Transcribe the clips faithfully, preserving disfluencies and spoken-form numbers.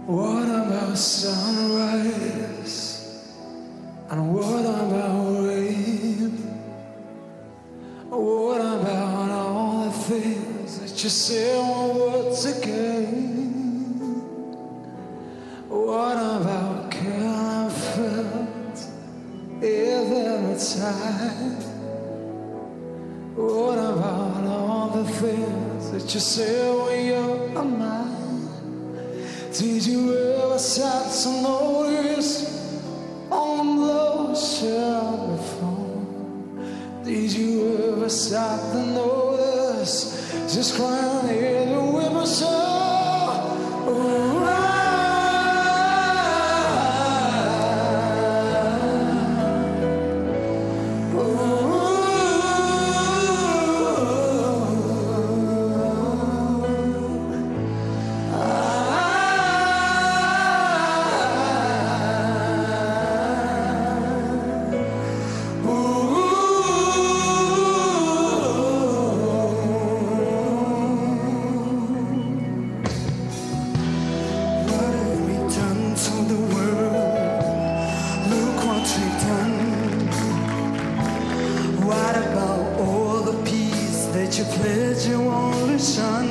What about sunrise? And what about rain? What about all the things that you say won't work again? What about killing friends every time? What about all the things that you say when you're mine? Did you ever stop to notice all the blows you before? Did you ever stop to notice just crying in the whipper you pledged your only son?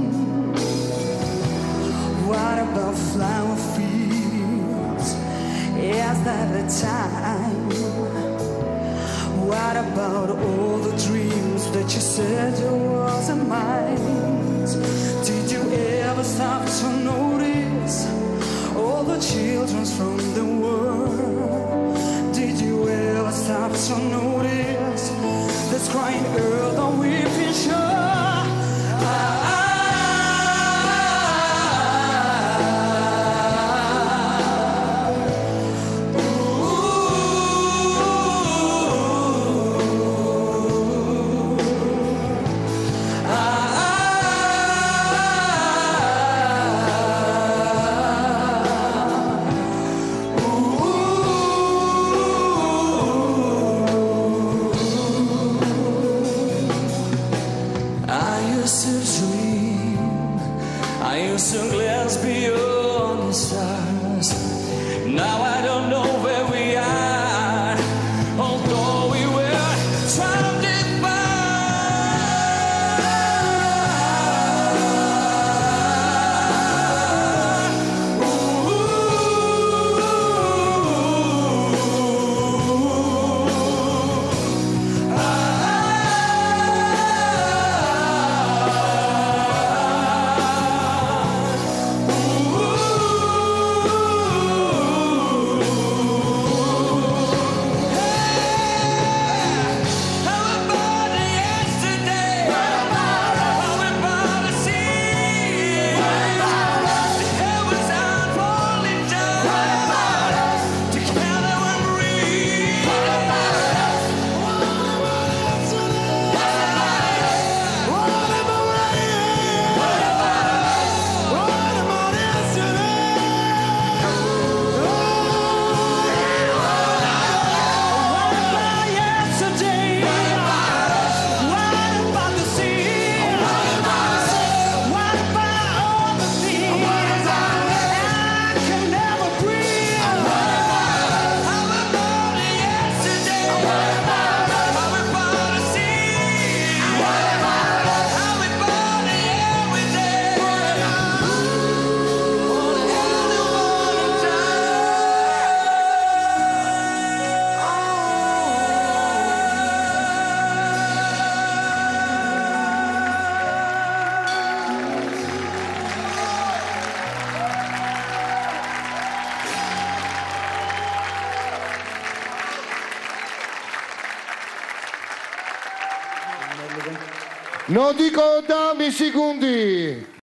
What about flower fields? Is that the time? What about all the dreams that you said you wasn't mine? Did you ever stop to notice all the children from the world? Did you ever stop to notice this crying earth on weeping shore? I used to glance beyond the stars. Now I don't know where we are, although we were surrounded by. Nodiko, dammi secondi.